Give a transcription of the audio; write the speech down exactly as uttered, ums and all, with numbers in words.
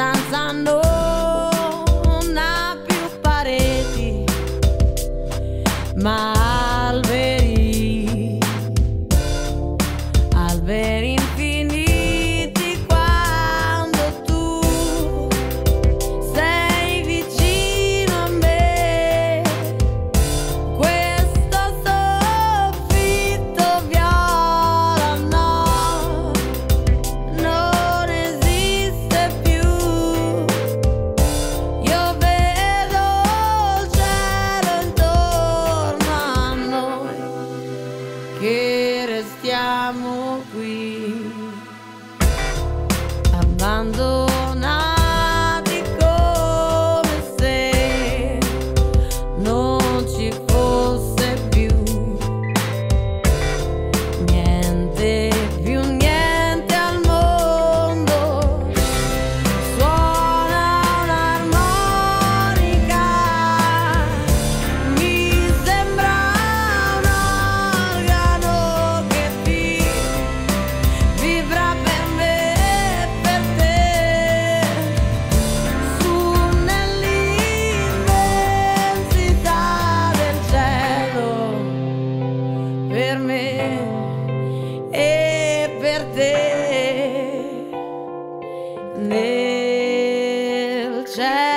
stanza non ha più pareti, ma alberi, alberi infiniti. Quando tu sei vicino a me, questo soffitto viola no, non esiste più. Io vedo il cielo intorno a noi, che restiamo qui abbandonati, come se non ci fosse più niente, più niente al mondo. Suona un'armonica, mi sembra un organo che vi- vibra per me e per te, su nell'immensità del cielo, per me e per te, nel cielo.